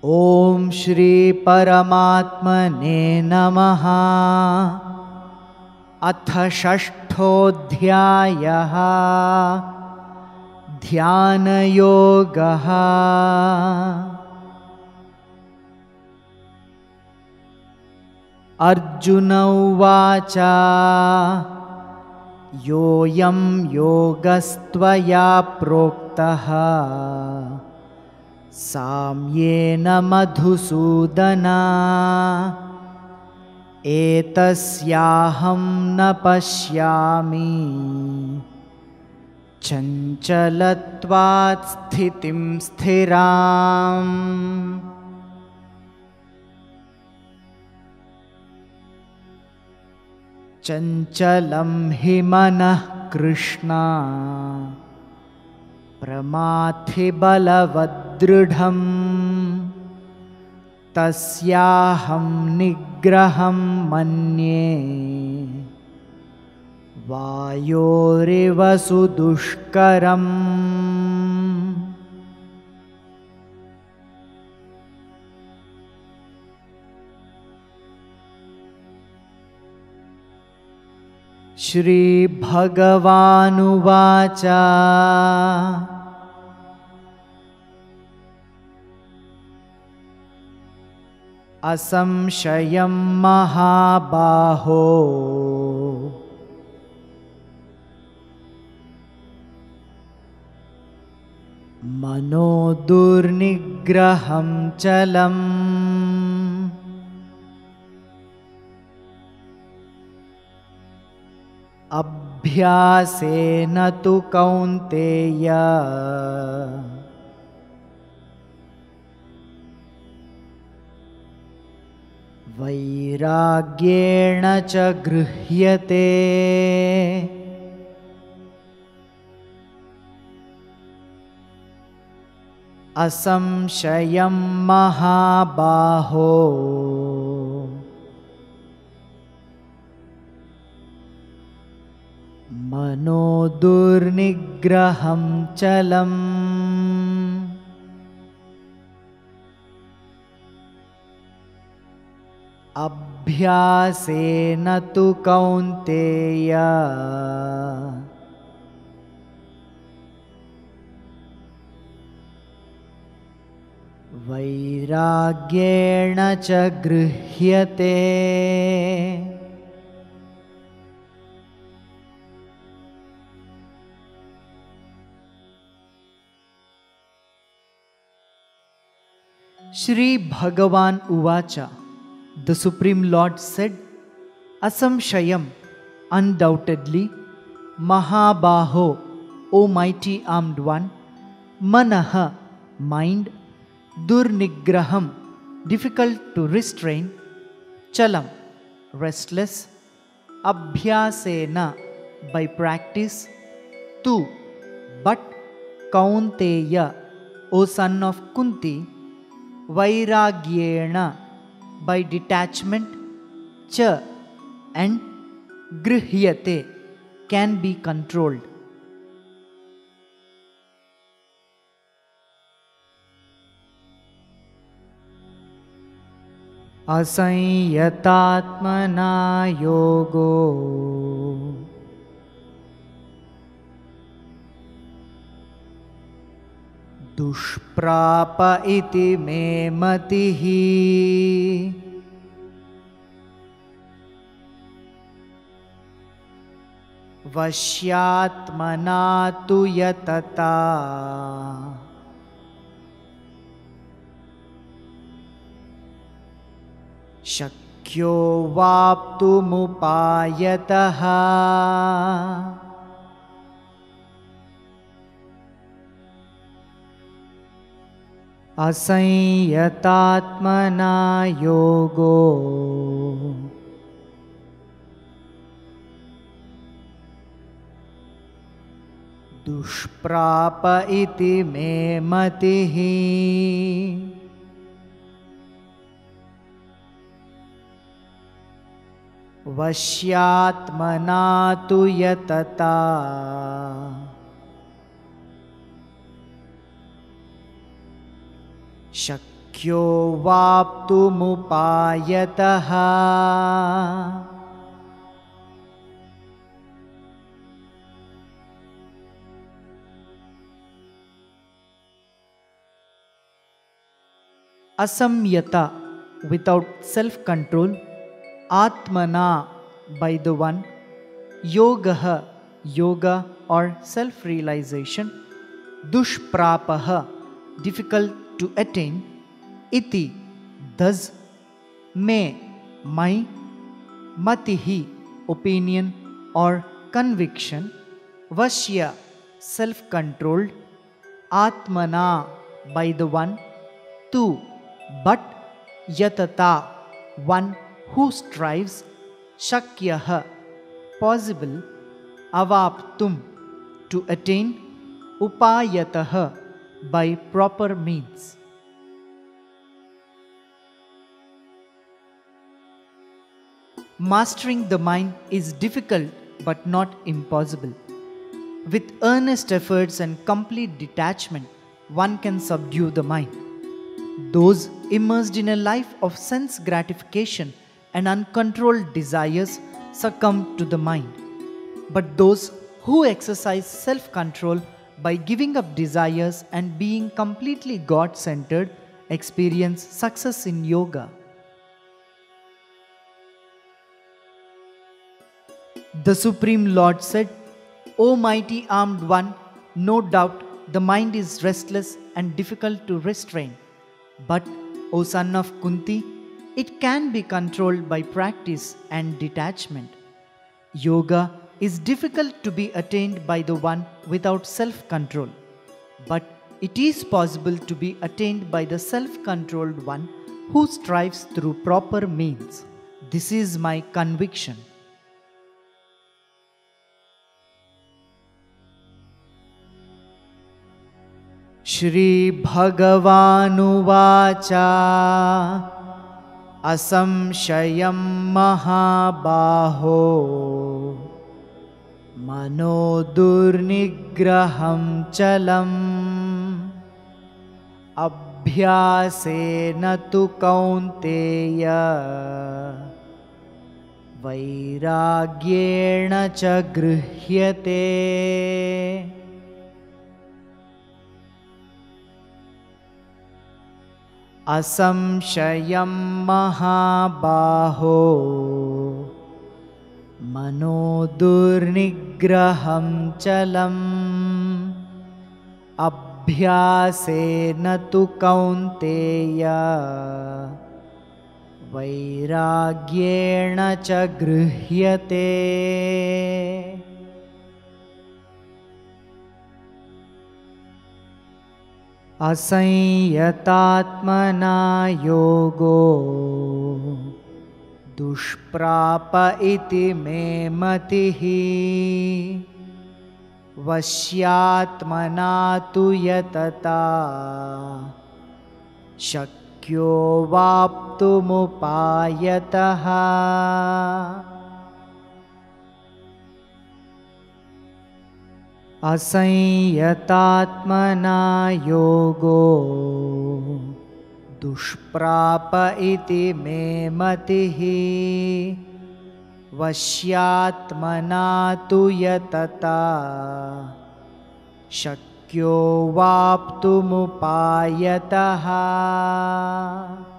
ओम श्री परमात्मने नमः। अथ षष्ठोऽध्यायः ध्यानयोगः। अर्जुन उवाच योऽयं योगस्त्वया प्रोक्तः साम्येन मधुसूदन एतस्याहं न पश्यामि चञ्चलत्वात् स्थितिं स्थिराम्। चञ्चलं हि मनः कृष्ण प्रमाथि बलवदृढम् तस्याहं निग्रहं मन्ये वायोरिव सुदुष्करम्। श्रीभगवानुवाच असंशयं महाबाहो मनो दुर्निग्रहं चलम्। अभ्यासेन तु कौन्तेय वैराग्येण च गृह्यते। असंशयं महाबाहो मनो दुर्निग्रहं चलम्। अभ्यासेन तु कौन्तेय वैराग्येण च गृह्यते। Shri Bhagavan Uvacha. The Supreme Lord said, Asamshayam, undoubtedly, Mahabaho, O mighty armed one, Manaha, mind, Durnigraham, difficult to restrain, Chalam, restless, Abhyasena, by practice, Tu, but, Kaunteya, O son of Kunti, Vairagyena, by detachment, cha, and grihyate, can be controlled. Asayyatatmana yogo दुष्प्राप इति मे मतिः। वश्यात्मना तु यतता शक्यो वाप्तुमुपायतः। असंयतात्मना योगो दुष्प्राप इति मे मतिः। वश्यात्मना तु यतता शक्यो शक्यो वाप्तुमुपायतः asamyata without self-control, atmana by the one, yogaha yoga or self-realization, dushprapaha difficult to attain, iti thus, me my, matihi opinion or conviction, vashya self-controlled, atmana by the one, tu but yatata one who strives, shakyah possible, avaptum to attain, upayatah by proper means. Mastering the mind is difficult but not impossible. With earnest efforts and complete detachment, one can subdue the mind. Those immersed in a life of sense gratification and uncontrolled desires succumb to the mind. But those who exercise self-control by giving up desires and being completely God-centered experience success in yoga. The Supreme Lord said, "O mighty armed one, no doubt the mind is restless and difficult to restrain. But, O son of Kunti, it can be controlled by practice and detachment. Yoga is difficult to be attained by the one without self-control. But it is possible to be attained by the self-controlled one who strives through proper means. This is my conviction." Shri Bhagavanuvacha asamshayam mahabaho manodurnigraham chalam abhyasena tu kaunteya vairagyena cha grihyate. Asamshayam mahabaho manodurnigraham chalam abhyasena tu kaunteya vairagyena cha grihyate. असंयतात्मना योगो दुष्प्राप इति मे मतिः वश्यात्मना तु यतता शक्यो वाप्तुमुपायतः। असंयतात्मना योगो दुष्प्राप इति मे मतिः वश्यात्मना तु यतता शक्यो वाप्तुमुपायतः।